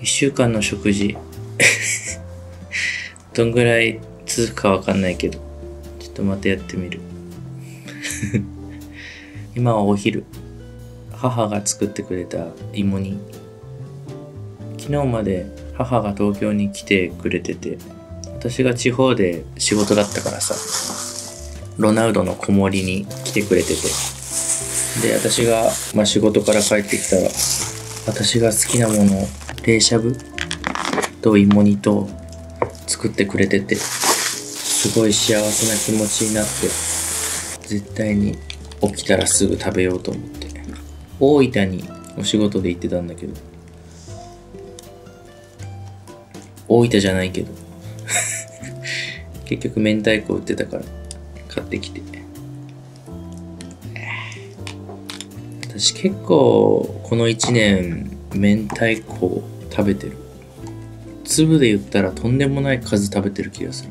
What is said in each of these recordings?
1週間の食事どんぐらい続くかわかんないけど、ちょっとまたやってみる今はお昼、母が作ってくれた芋煮。昨日まで母が東京に来てくれてて、私が地方で仕事だったからさ、ロナウドの子守に来てくれてて、で私が、仕事から帰ってきたら、私が好きなものを冷しゃぶと芋煮と作ってくれてて、すごい幸せな気持ちになって、絶対に起きたらすぐ食べようと思って、大分にお仕事で行ってたんだけど、大分じゃないけど結局明太子売ってたから買ってきて、私結構この1年明太子を食べてる。粒で言ったらとんでもない数食べてる気がする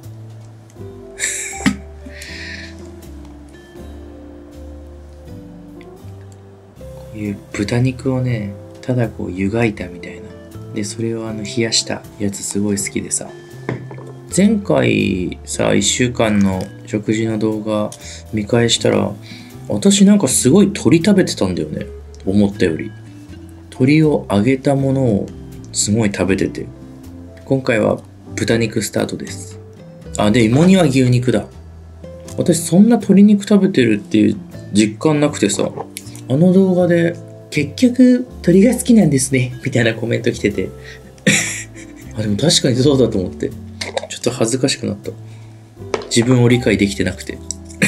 こういう豚肉をね、ただこう湯がいたみたいなで、それを冷やしたやつすごい好きでさ、前回さ1週間の食事の動画見返したら、私なんかすごい鶏食べてたんだよね、思ったより。鶏を揚げたものをすごい食べてて、今回は豚肉スタートです。で芋煮は牛肉だ。私そんな鶏肉食べてるっていう実感なくてさ、動画で結局鶏が好きなんですねみたいなコメント来ててでも確かにそうだと思って、ちょっと恥ずかしくなった。自分を理解できてなくて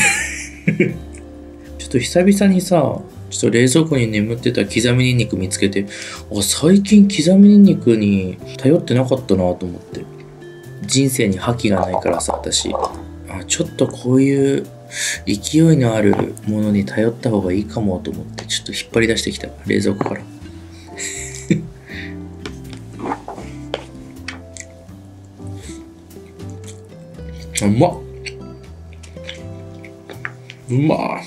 ちょっと久々にさ、ちょっと冷蔵庫に眠ってた刻みニンニク見つけて、最近刻みニンニクに頼ってなかったなと思って。人生に覇気がないからさ、私ちょっとこういう勢いのあるものに頼った方がいいかもと思って、ちょっと引っ張り出してきた、冷蔵庫からうまっ、うまっ、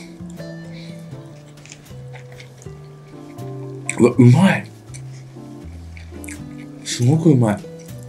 うわ、うまい、すごくうまい。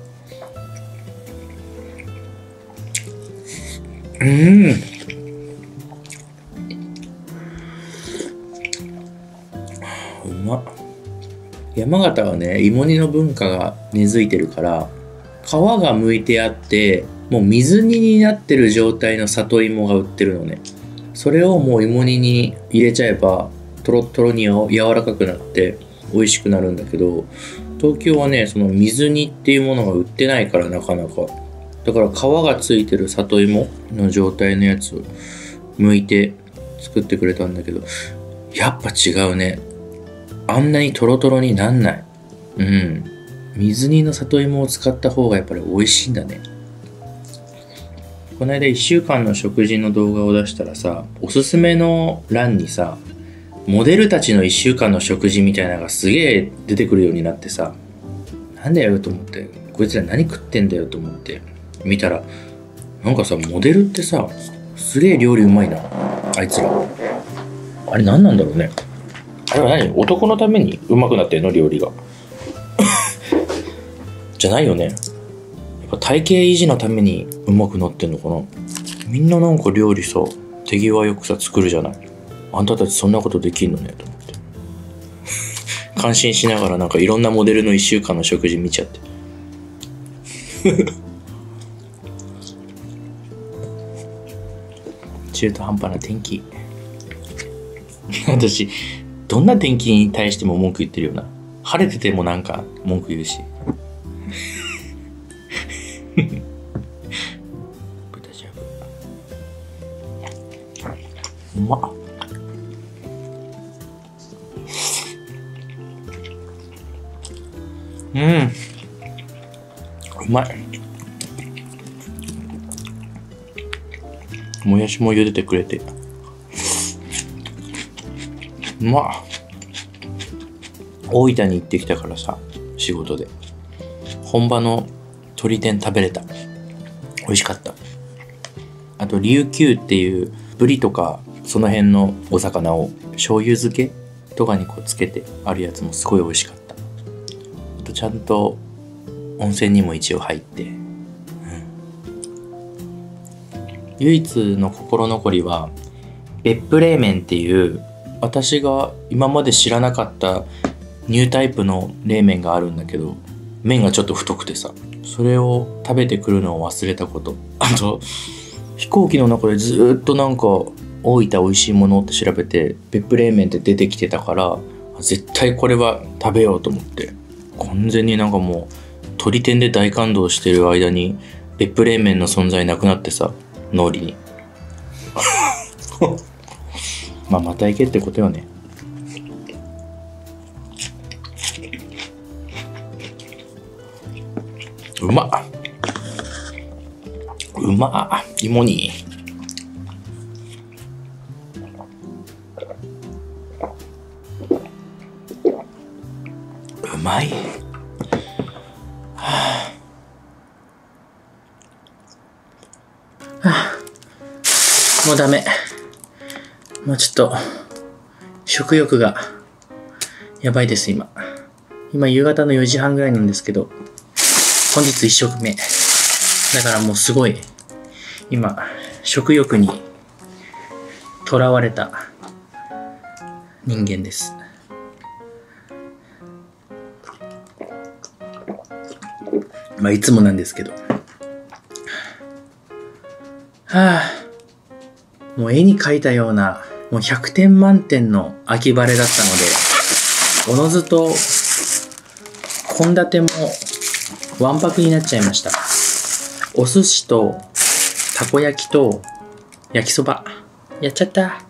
うまっ。山形はね、芋煮の文化が根付いてるから、皮が剥いてあってもう水煮になってる状態の里芋が売ってるのね。それをもう芋煮に入れちゃえばトロットロに柔らかくなって美味しくなるんだけど、東京はね、その水煮っていうものが売ってないから、なかなか。だから皮がついてる里芋の状態のやつを剥いて作ってくれたんだけど、やっぱ違うね。あんなにトロトロになんない。水煮の里芋を使った方がやっぱり美味しいんだね。この間1週間の食事の動画を出したらさ、おすすめの欄にさ、モデルたちの1週間の食事みたいなのがすげえ出てくるようになってさ、なんだよと思って、こいつら何食ってんだよと思って見たら、なんかさ、モデルってさ、すげえ料理うまいな、あいつら。あれ何なんだろうね。あれは何、男のためにうまくなってんの、料理がじゃないよね。やっぱ体型維持のためにうまくなってんのかな。みんななんか料理さ、手際よくさ作るじゃない。あんたたちそんなことできんのねと思って感心しながら、なんかいろんなモデルの1週間の食事見ちゃって中途半端な天気私どんな天気に対しても文句言ってるよな。晴れててもなんか文句言うし豚しゃぶうまっ。うまい。もやしも茹でてくれてうまっ。大分に行ってきたからさ、仕事で本場の鶏天食べれた。美味しかった。あと琉球っていうブリとかその辺のお魚を醤油漬けとかにこうつけてあるやつもすごい美味しかった。 とちゃんと温泉にも一応入って、唯一の心残りは別府冷麺っていう私が今まで知らなかったニュータイプの冷麺があるんだけど、麺がちょっと太くてさ、それを食べてくるのを忘れたこと。あと飛行機の中でずっとなんか大分美味しいものって調べて別府冷麺って出てきてたから、絶対これは食べようと思って、完全になんかもう鳥天で大感動してる間に別府冷麺の存在なくなってさ、脳裏にまた行けってことよね。うまっ芋煮。うまい。もうダメ。もうちょっと食欲がやばいです。今夕方の4時半ぐらいなんですけど、本日1食目だからもうすごい今食欲にとらわれた人間です。いつもなんですけど、もう絵に描いたようなもう100点満点の秋晴れだったので、おのずと献立もわんぱくになっちゃいました。お寿司とたこ焼きと焼きそばやっちゃった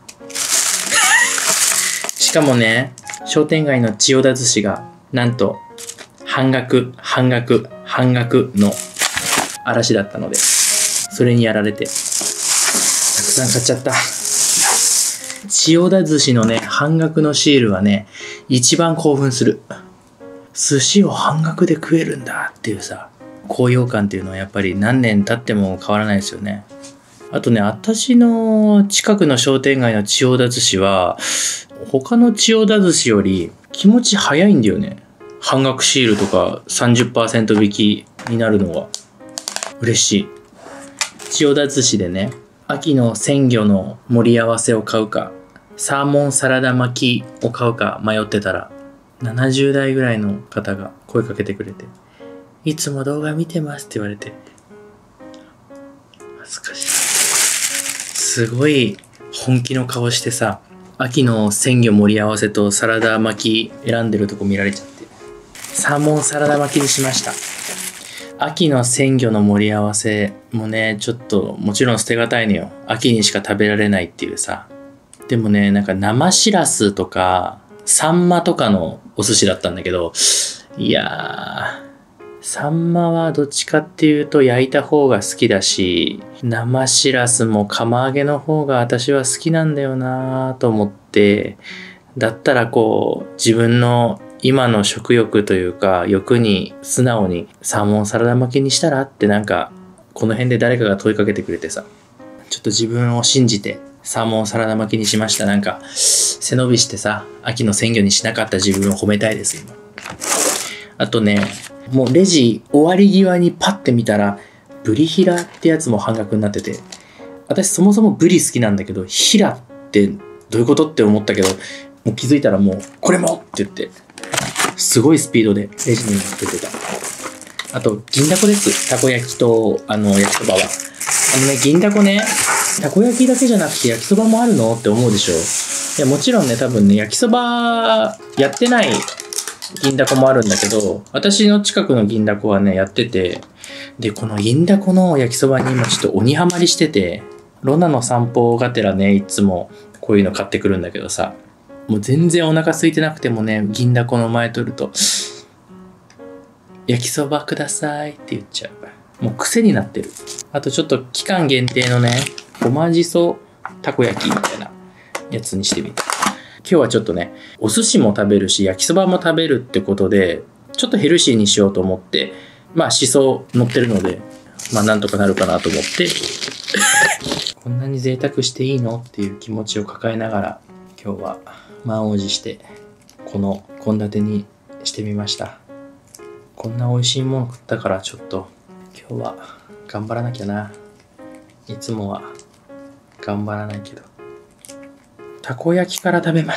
しかもね、商店街の千代田寿司がなんと半額の嵐だったので、それにやられてたくさん買っちゃった。千代田寿司のね、半額のシールはね、一番興奮する。寿司を半額で食えるんだっていうさ、高揚感っていうのはやっぱり何年経っても変わらないですよね。あとね、私の近くの商店街の千代田寿司は他の千代田寿司より気持ち早いんだよね。半額シールとか 30% 引きになるのが嬉しい。千代田寿司でね、秋の鮮魚の盛り合わせを買うかサーモンサラダ巻きを買うか迷ってたら、70代ぐらいの方が声かけてくれて、いつも動画見てますって言われて、恥ずかしい。すごい本気の顔してさ、秋の鮮魚盛り合わせとサラダ巻き選んでるとこ見られちゃって、サーモンサラダ巻きにしました。秋の鮮魚の盛り合わせもね、ちょっともちろん捨てがたいのよ。秋にしか食べられないっていうさ。でもね、なんか生しらすとかサンマとかのお寿司だったんだけど、いやー、サンマはどっちかっていうと焼いた方が好きだし、生しらすも釜揚げの方が私は好きなんだよなと思って、だったらこう自分の今の食欲というか欲に素直にサーモンサラダ巻きにしたらって、なんかこの辺で誰かが問いかけてくれてさ、ちょっと自分を信じてサーモンサラダ巻きにしました。なんか背伸びしてさ、秋の鮮魚にしなかった自分を褒めたいです今。あとね、もうレジ終わり際にパッて見たらブリヒラってやつも半額になってて、私そもそもブリ好きなんだけど、ヒラってどういうことって思ったけど、もう気づいたらもうこれもって言ってすごいスピードでレジに出てた。あと銀だこです。たこ焼きと焼きそばは銀だこね、たこ焼きだけじゃなくて焼きそばもあるのって思うでしょ。いやもちろんね、多分ね焼きそばやってない銀だこもあるんだけど、私の近くの銀だこはねやってて、でこの銀だこの焼きそばに今ちょっと鬼ハマりしてて、ロナの散歩がてらねいつもこういうの買ってくるんだけどさ、もう全然お腹空いてなくてもね、銀だこの前取ると焼きそばくださいって言っちゃう。もう癖になってる。あとちょっと期間限定のね、ごまじそたこ焼きみたいなやつにしてみた。今日はちょっとね、お寿司も食べるし焼きそばも食べるってことで、ちょっとヘルシーにしようと思って、しそ乗ってるので、なんとかなるかなと思ってこんなに贅沢していいのっていう気持ちを抱えながら、今日は満を持してこの献立にしてみました。 こんな美味しいもの食ったからちょっと今日は頑張らなきゃな。いつもは頑張らないけど。たこ焼きから食べます。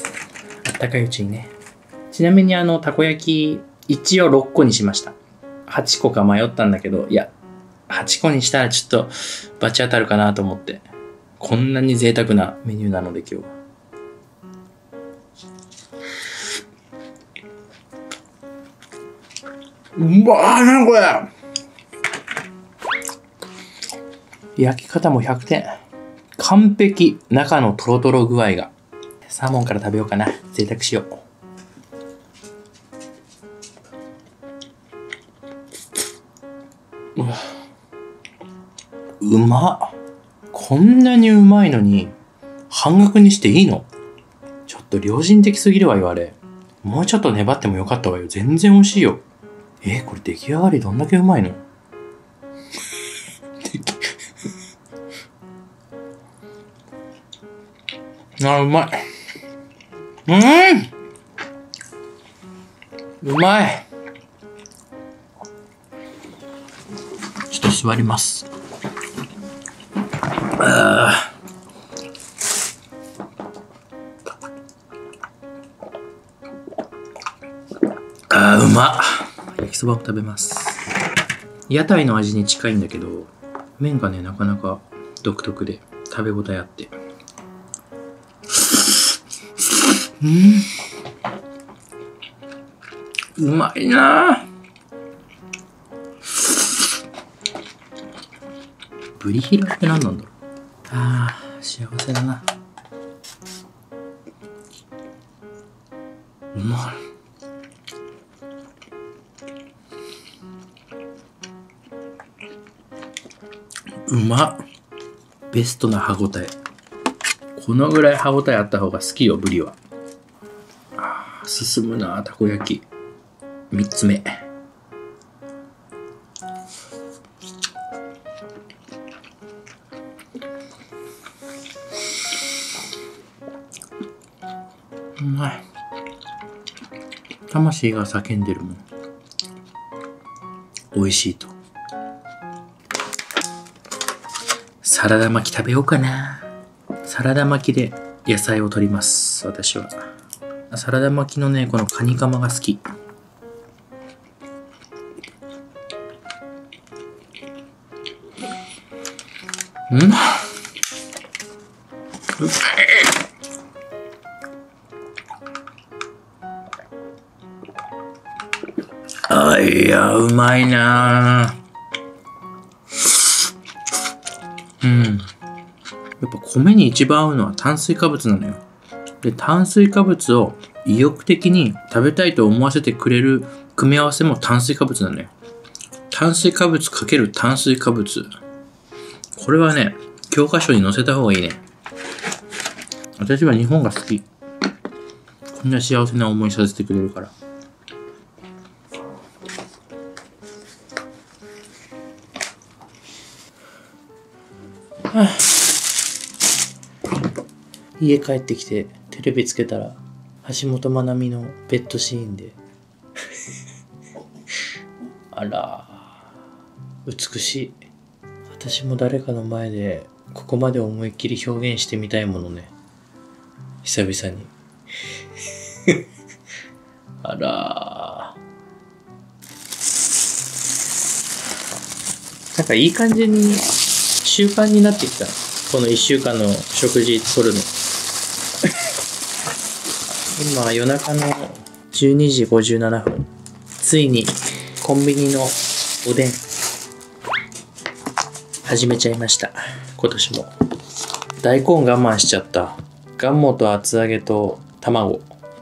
あったかいうちにね。ちなみにたこ焼き一応6個にしました。8個か迷ったんだけど、いや、8個にしたらちょっと罰当たるかなと思って。こんなに贅沢なメニューなので今日は。うまーなこれ。焼き方も100点。完璧。中のトロトロ具合が。サーモンから食べようかな。贅沢しよう。うまっ。こんなにうまいのに半額にしていいの？ちょっと良心的すぎるわよあれ。もうちょっと粘ってもよかったわよ。全然美味しいよ。これ出来上がりどんだけうまいの？うまい。うまい。ちょっと座ります。うまっ。焼きそばも食べます。屋台の味に近いんだけど、麺がね、なかなか独特で食べ応えあって。うまいなぁ。ブリヒラって何なんだろう。幸せだな。うまい。うまっ。ベストな歯ごたえ。このぐらい歯ごたえあった方が好きよ、ブリは。進むな、たこ焼き。3つ目。うまい。魂が叫んでるもん。美味しいと。サラダ巻き食べようかな。サラダ巻きで野菜を取ります、私は。サラダ巻きのね、このカニカマが好き。いや、うまいなぁ。やっぱ米に一番合うのは炭水化物なのよ。で、炭水化物を意欲的に食べたいと思わせてくれる組み合わせも炭水化物なのよ。炭水化物×炭水化物。これはね、教科書に載せた方がいいね。私は日本が好き。こんな幸せな思いさせてくれるから。家帰ってきてテレビつけたら橋本まなみのベッドシーンであら美しい。私も誰かの前でここまで思いっきり表現してみたいものね、久々にあらなんかいい感じに習慣になってきた。この1週間の食事とるの今夜中の12時57分、ついにコンビニのおでん始めちゃいました。今年も大根我慢しちゃった。がんもと厚揚げと卵。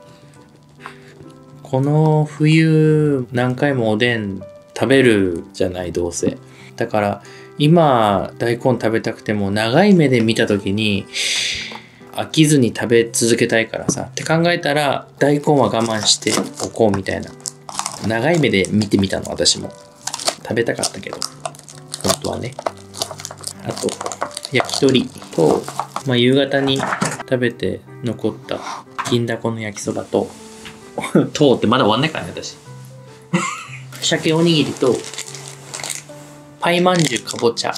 この冬何回もおでん食べるじゃない、どうせ。だから今大根食べたくても長い目で見た時に飽きずに食べ続けたいからさって考えたら、大根は我慢しておこうみたいな、長い目で見てみたの。私も食べたかったけど本当はね。あと焼き鳥と、夕方に食べて残った銀だこの焼きそばととうってまだ終わんないからね私鮭おにぎりと、パイまんじゅうかぼちゃ。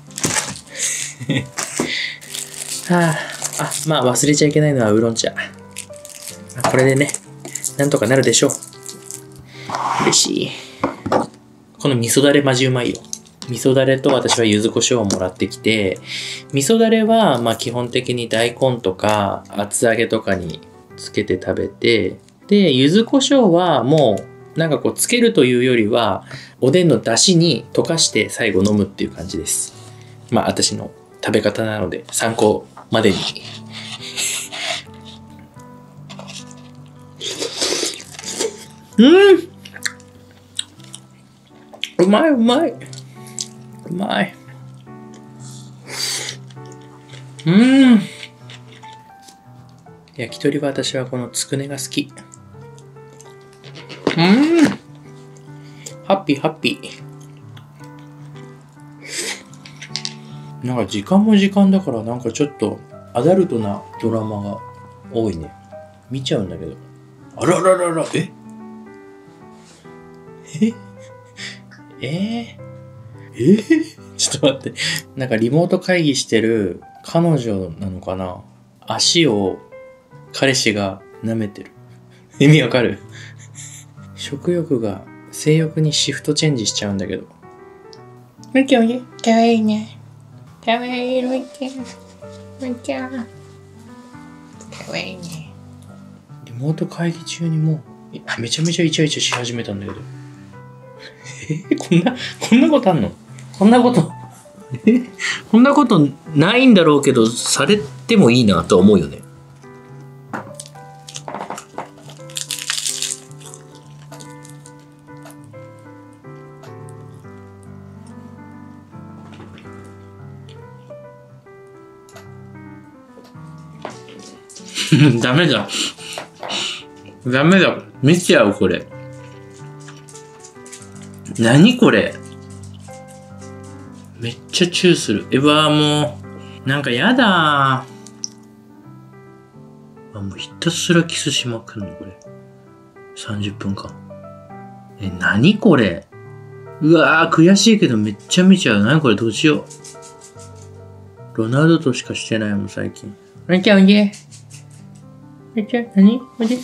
まあ忘れちゃいけないのはウーロン茶。これでね、なんとかなるでしょう。嬉しい。この味噌だれマジうまいよ。味噌だれと私は柚子胡椒をもらってきて、味噌だれはまあ基本的に大根とか厚揚げとかにつけて食べて、で、柚子胡椒はもうなんかこうつけるというよりは、おでんの出汁に溶かして最後飲むっていう感じです。まあ私の食べ方なので参考までに。うまいうまい。うまい。焼き鳥は私はこのつくねが好き。ハッピーハッピー。なんか時間も時間だからなんかちょっとアダルトなドラマが多いね。見ちゃうんだけど。あらららら、ちょっと待って。なんかリモート会議してる彼女なのかな？足を彼氏が舐めてる。意味わかる？食欲が性欲にシフトチェンジしちゃうんだけど。かわいいね。かわいいのいけ。かわいいね。リモート会議中にもうめちゃめちゃイチャイチャし始めたんだけど。こんなことあんの？こんなことないんだろうけど、されてもいいなと思うよね。ダメだ。見ちゃう、これ。何これ。めっちゃチューする。もう、なんかやだー。もうひたすらキスしまくんの、これ。30分間。何これ。うわー、悔しいけどめっちゃ見ちゃう。何これ、どうしよう。ロナウドとしかしてないもん、最近。おいで。何おいで。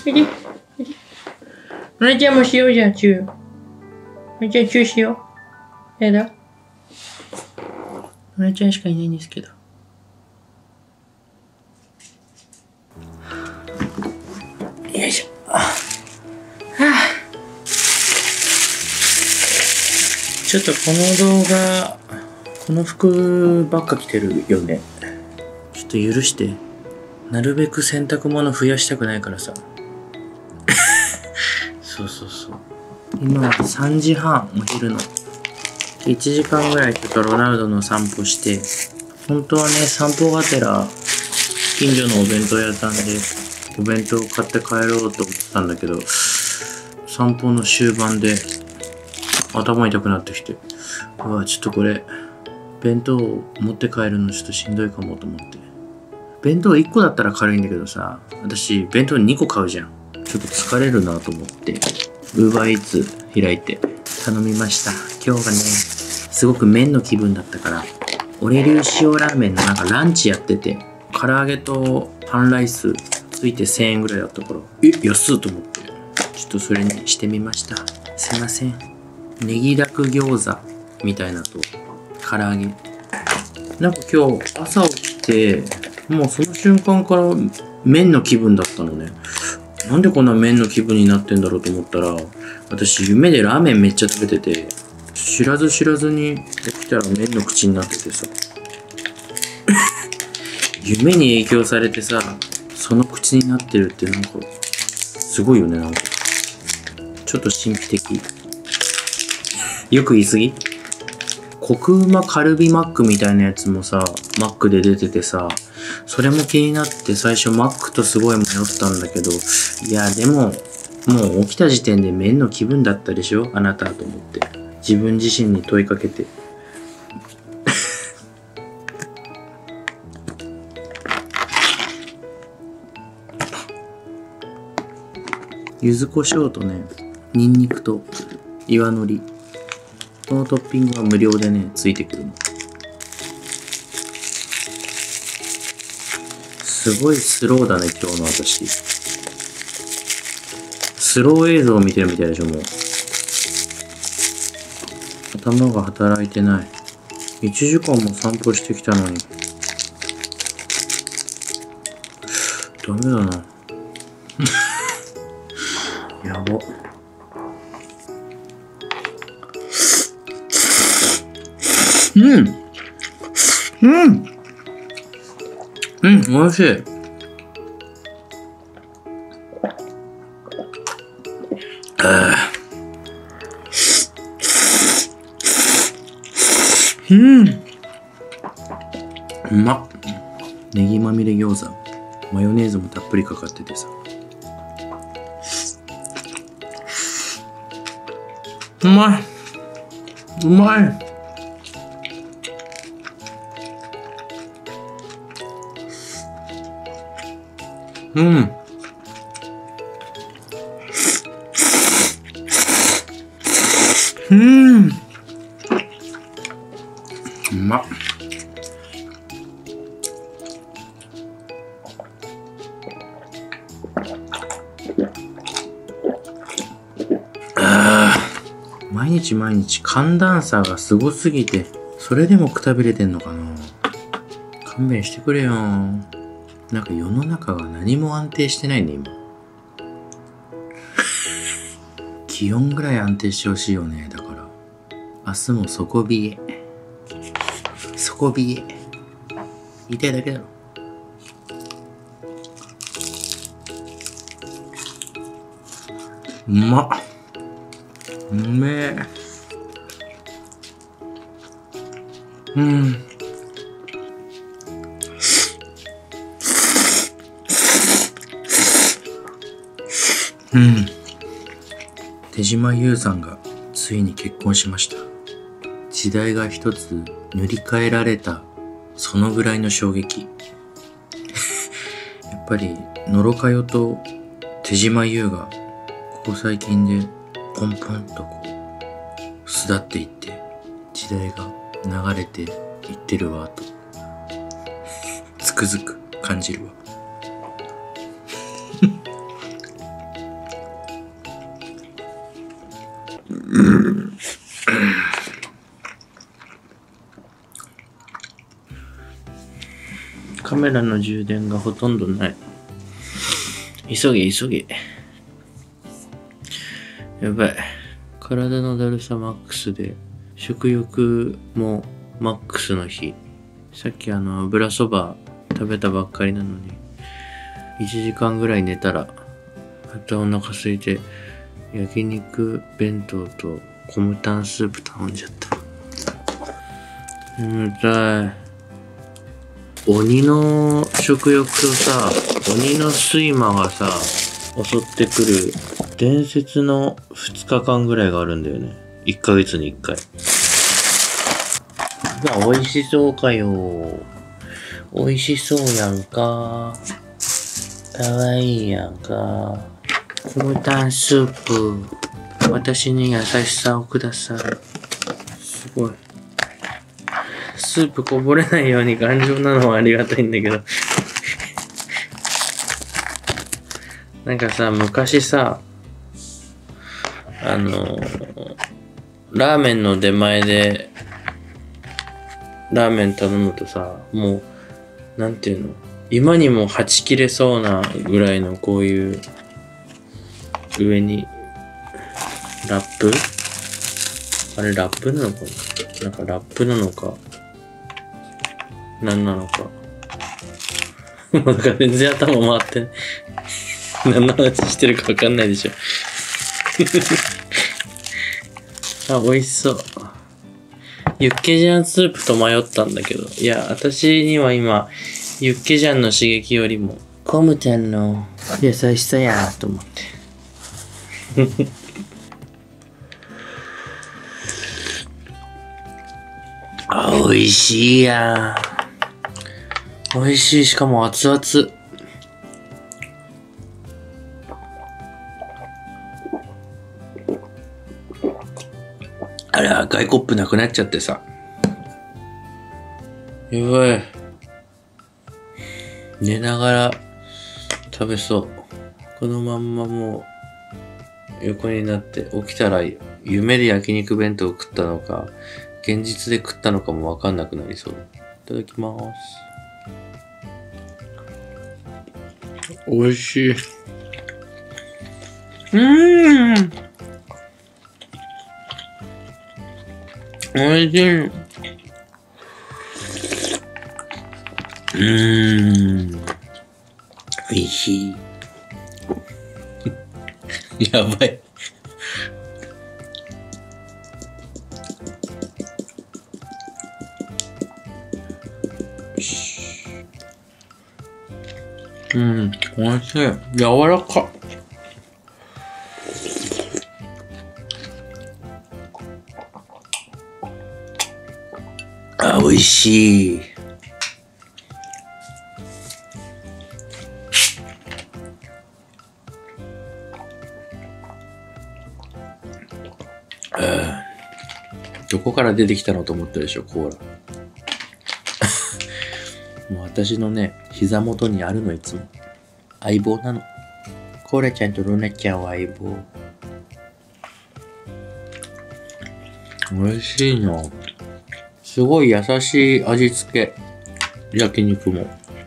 おいちゃんもしようじゃん、チュー。おいちゃんチューしよう。やだ。おいちゃんしかいないんですけど。よいしょ。ちょっとこの動画、この服ばっか着てるよね。ちょっと許して。なるべく洗濯物増やしたくないからさ。そう。今は3時半、お昼の。1時間ぐらいちょっとロナウドの散歩して、本当はね、散歩がてら、近所のお弁当屋さんで、お弁当を買って帰ろうと思ったんだけど、散歩の終盤で、頭痛くなってきて、ちょっとこれ、弁当を持って帰るのちょっとしんどいかもと思って。弁当1個だったら軽いんだけどさ、私、弁当2個買うじゃん。ちょっと疲れるなと思って、UberEats開いて頼みました。今日がね、すごく麺の気分だったから、俺流塩ラーメンのなんかランチやってて、唐揚げと半ライスついて1000円ぐらいだったから、安いと思って、ちょっとそれにしてみました。すいません。ネギだく餃子みたいなと、唐揚げ。なんか今日朝起きて、もうその瞬間から麺の気分だったのね。なんでこんな麺の気分になってんだろうと思ったら、私夢でラーメンめっちゃ食べてて、知らずに起きたら麺の口になっててさ。夢に影響されてさ、その口になってるってなんか、すごいよね、なんか。ちょっと神秘的。よく言い過ぎ？コクうまカルビマックみたいなやつもさ、マックで出ててさ、それも気になって最初マックとすごい迷ったんだけど、いやでも、もう起きた時点で麺の気分だったでしょあなたと思って。自分自身に問いかけて。柚子胡椒とね、ニンニクと岩のり。このトッピングは無料でね、ついてくるの。すごいスローだね、今日の私。スロー映像を見てるみたいでしょ、もう。頭が働いてない。1時間も散歩してきたのに。ダメだな。やば。美味しい。うまっ。ネギまみれ餃子。マヨネーズもたっぷりかかっててさ。うまい。うまい。うまっ。毎日毎日寒暖差がすごすぎて、それでもくたびれてんのかな。勘弁してくれよ。なんか世の中が何も安定してないね、今。気温ぐらい安定してほしいよね。だから明日も底冷え。底冷え。言いたいだけだろ。うまっ。うめえ。手島優さんがついに結婚しました。時代が一つ塗り替えられた、そのぐらいの衝撃。やっぱり野呂佳代と手島優がここ最近でポンポンとこう巣立っていって時代が流れていってるわとつくづく感じるわ。カメラの充電がほとんどない。急げ急げ。やばい。体のだるさマックスで、食欲もマックスの日。さっき油そば食べたばっかりなのに、1時間ぐらい寝たら、またお腹空いて、焼肉弁当とコムタンスープ頼んじゃった。眠たい。鬼の食欲とさ、鬼の睡魔がさ、襲ってくる伝説の2日間ぐらいがあるんだよね。1ヶ月に1回。美味しそうかよ。美味しそうやんか。かわいいやんか。コムタンスープ。私に優しさをください。すごい。スープこぼれないように頑丈なのはありがたいんだけど。なんかさ、昔さ、ラーメンの出前で、ラーメン頼むとさ、もう、なんていうの、今にもはち切れそうなぐらいのこういう、上に、ラップ？あれラップなのかな？なんかラップなのか、何なのか。なんか全然頭回ってない。何の話してるか分かんないでしょ。あ、美味しそう。ユッケジャンスープと迷ったんだけど、いや、私には今、ユッケジャンの刺激よりも、コムタンの優しさやと思って。あ、美味しいや。美味しい。しかも熱々。 あれ赤いコップなくなっちゃってさ。やばい。寝ながら食べそう。このまんまもう横になって起きたら夢で焼肉弁当を食ったのか、現実で食ったのかもわかんなくなりそう。いただきます。美味しい。美味しい。美味しい。やばい。美味しい。柔らか。あ、美味しい。どこから出てきたのと思ったでしょ、コーラ。もう私のね、膝元にあるの、いつも。相棒なの。コーラちゃんとルナちゃんは相棒。美味しいな。すごい優しい味付け。焼肉も。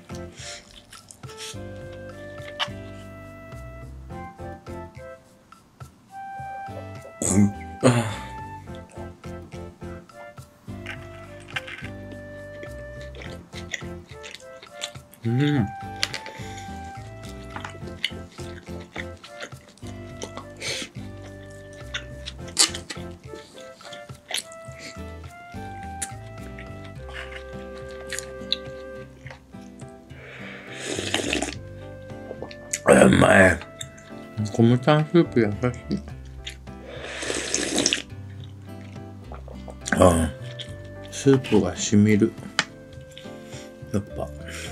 うまい。コムタンスープ優しい。スープがしみる。やっぱ。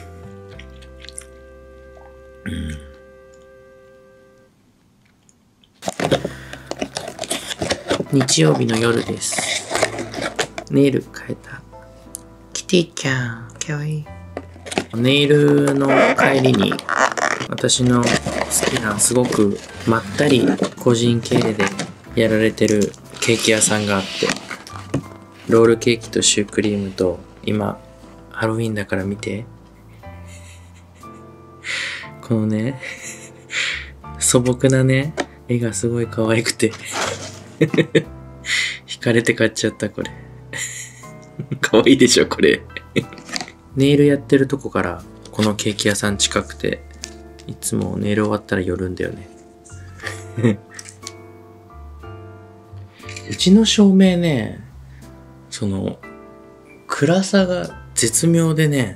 日曜日の夜です。ネイル変えた。キティちゃん、かわいい。ネイルの帰りに私の好きなすごくまったり個人経営でやられてるケーキ屋さんがあって、ロールケーキとシュークリームと、今ハロウィンだから見て、このね素朴なね絵がすごい可愛くて惹かれて買っちゃった。これ可愛いでしょこれネイルやってるとこからこのケーキ屋さん近くて、いつもネイル終わったら寄るんだよねうちの照明ね、その暗さが絶妙でね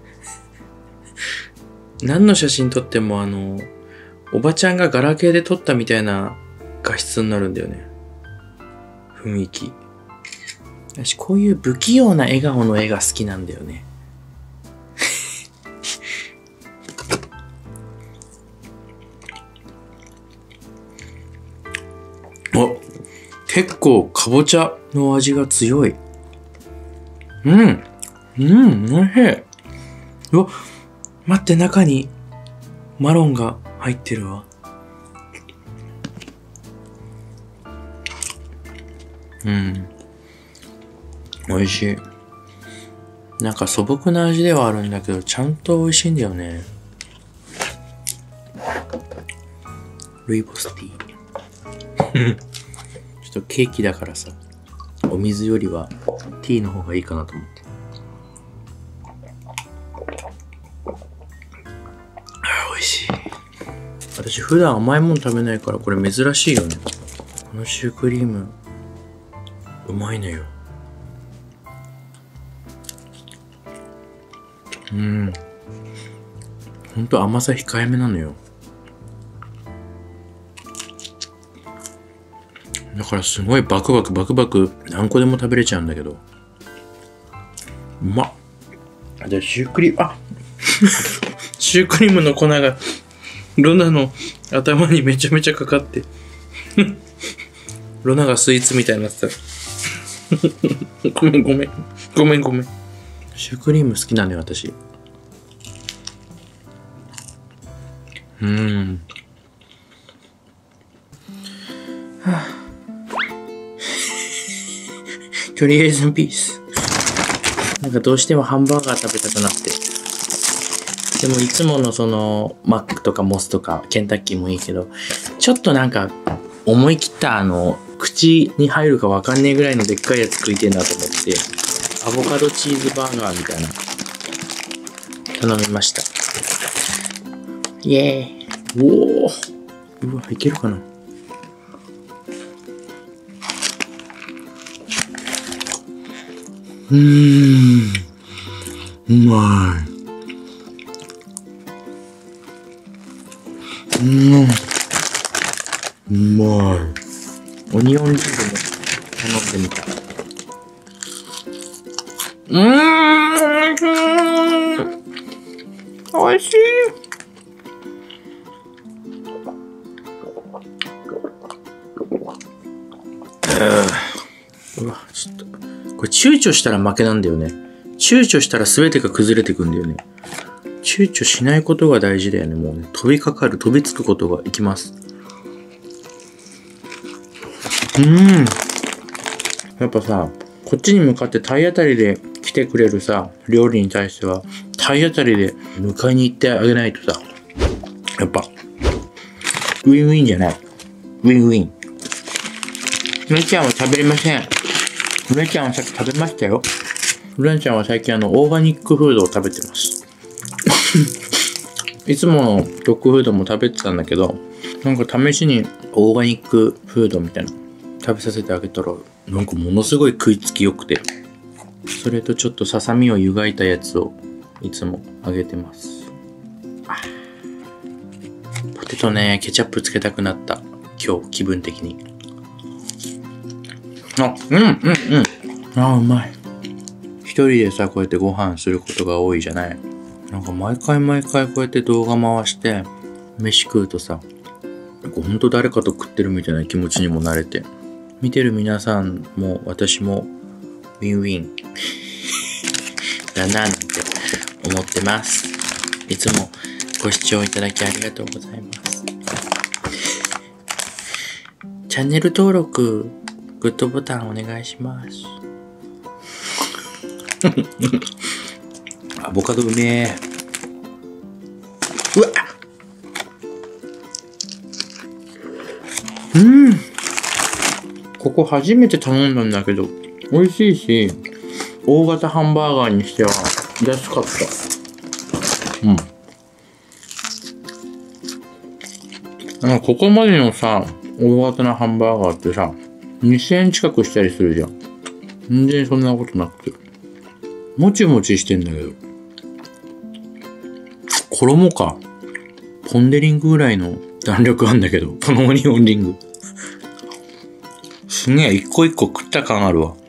何の写真撮ってもおばちゃんがガラケーで撮ったみたいな画質になるんだよね。雰囲気。私こういう不器用な笑顔の絵が好きなんだよね結構かぼちゃの味が強い。おいしい。うわ、待って、中にマロンが入ってるわ。美味しい。なんか素朴な味ではあるんだけど、ちゃんと美味しいんだよね。ルイボスティー。ちょっとケーキだからさ、お水よりはティーの方がいいかなと思って。美味しい。私普段甘いもの食べないから、これ珍しいよね。このシュークリームうまいのよ。ほんと甘さ控えめなのよ。だからすごいバクバク何個でも食べれちゃうんだけど、うまっ。でシュークリーム、シュークリームの粉がロナの頭にめちゃめちゃかかってロナがスイーツみたいになってたごめんごめん。ごめんごめん。シュークリーム好きなのよ、私。とりあえずピース。なんかどうしてもハンバーガー食べたくなって。でもいつものそのマックとかモスとかケンタッキーもいいけど、ちょっとなんか思い切った口に入るかわかんねえぐらいのでっかいやつ食いてえなと思って、アボカドチーズバーガーみたいな頼みました。イエーイ。おお、うわ、いけるかな。うまい。うまい。オニオンリングも頼んでみた。おいしい。うわ、ちょっと。これ躊躇したら負けなんだよね。躊躇したら全てが崩れてくんだよね。躊躇しないことが大事だよね。もうね、飛びつくことがいきます。やっぱさ、こっちに向かって体当たりで来てくれるさ、料理に対しては、体当たりで迎えに行ってあげないとさ、やっぱ、ウィンウィンじゃない。ウィンウィン。梅ちゃんは食べれません。梅ちゃんはさっき食べましたよ。梅ちゃんは最近オーガニックフードを食べてます。いつものドッグフードも食べてたんだけど、なんか試しにオーガニックフードみたいな食べさせてあげたら、なんかものすごい食いつきよくて、それとちょっとささみを湯がいたやつをいつもあげてます。ポテトね、ケチャップつけたくなった。今日気分的に。うまい。一人でさ、こうやってご飯することが多いじゃない。なんか毎回こうやって動画回して飯食うとさ、ほんと誰かと食ってるみたいな気持ちにもなれて、見てる皆さんも私もウィンウィンだななんて思ってます。いつもご視聴いただきありがとうございます。チャンネル登録、グッドボタンお願いします。アボカドうめえ。うわっ、ここ初めて頼んだんだけど美味しいし、大型ハンバーガーにしては安かった。ここまでのさ、大型なハンバーガーってさ、2000円近くしたりするじゃん。全然そんなことなくて、もちもちしてんだけど、衣かポンデリングぐらいの弾力あんだけど、このオニオンリングすげえ、一個一個食った感あるわ。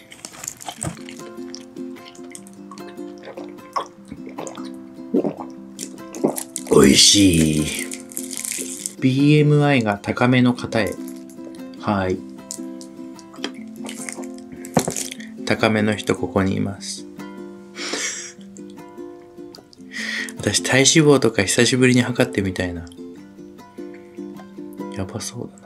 美味しい。BMI が高めの方へ。はい。高めの人ここにいます。私体脂肪とか久しぶりに測ってみたいな。やばそうだな。